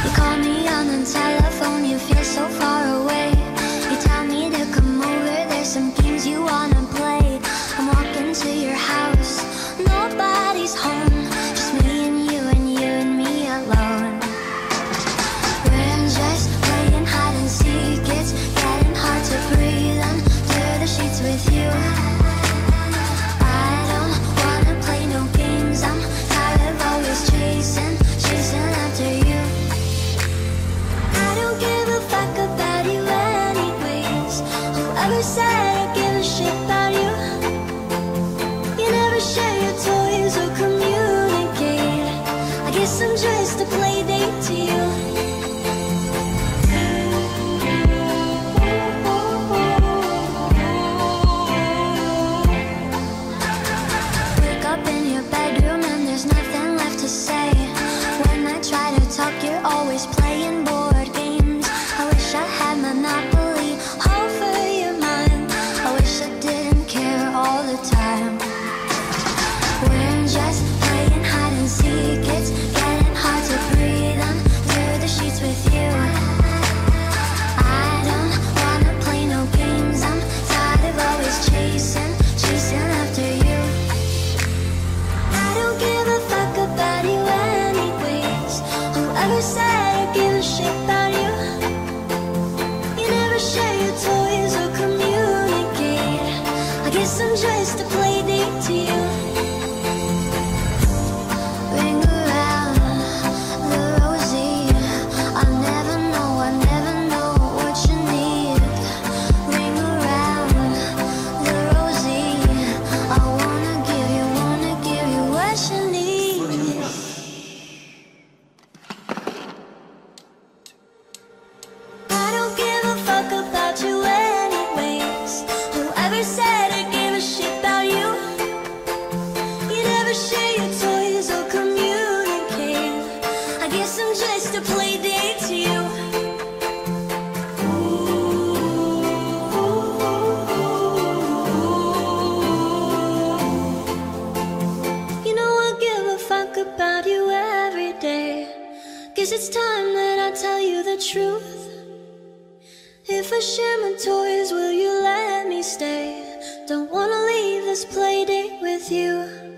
You call me on the telephone, you feel so far away. You tell me to come over, there's some games you wanna play. I'm walking to your house, nobody's home, just me and you and you and me alone. We're just playing hide and seek, it's getting hard to breathe under the sheets with you. I don't wanna play no games, I'm tired of always chasing after you. I don't give a fuck about you anyways. Whoever said I give a shit about you? You never share your toys or communicate. I guess I'm just a play date to you. Wake up in your bedroom and there's nothing left to say. When I try to talk, you're always playing board games. I wish I had Monopoly over your mind. I wish I didn't care all the time. We're just playing hide and seek, it's getting hard to breathe under the sheets with you. I don't wanna play no games, I'm tired of always chasing after you. I don't give a fuck about you anyways. Whoever said I give a shit about you? You never share your toys or communicate. I guess I'm just a play date to you. Ring around the rosy, I never know what you need. Ring around the rosy, I wanna give you what you need. I don't give a fuck about you anyways. Whoever said I give a shit about you? You never share your toys or communicate. I guess I'm just a play date to you. You know I give a fuck about you every day. Guess it's time that I tell you the truth. If I share my toys, will you let me stay? Don't wanna leave this play date with you.